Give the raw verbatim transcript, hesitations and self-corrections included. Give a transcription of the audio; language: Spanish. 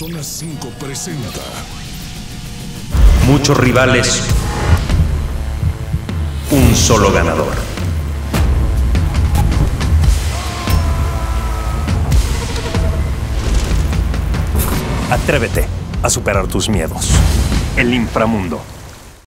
Zona cinco presenta. Muchos rivales, un solo ganador. Atrévete a superar tus miedos. El inframundo.